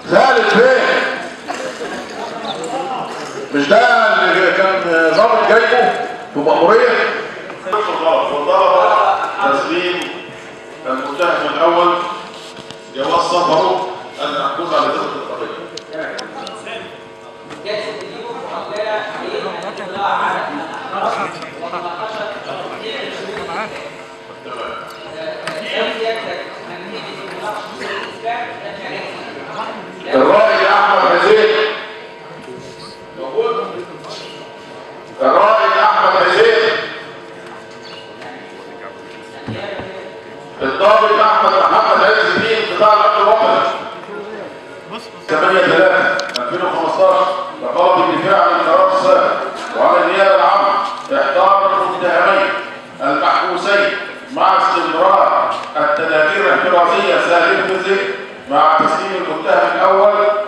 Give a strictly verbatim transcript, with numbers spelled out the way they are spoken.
خالد فين؟ مش ده اللي كان ظابط جايبه في مأمورية؟ وطلب تسليم المتهم الأول جواز سفره المحجوز على ذمة القضية. جلسة اليوم معدلة عليها الاطلاع على ومناقشة تطبيق الشروط. الرائد أحمد حسين موجود؟ الرائد أحمد حسين، الضابط أحمد محمد عز الدين قطاع الأمن الوطني ثمانية ثلاثة ألفين وخمستاشر لقاضي الدفاع عن القرار السابق وعلى النيابة العامة إحضار المتهمين المحبوسين مع استمرار التدابير الاحترازية سالم فيزيك مع تسليم المتهم الأول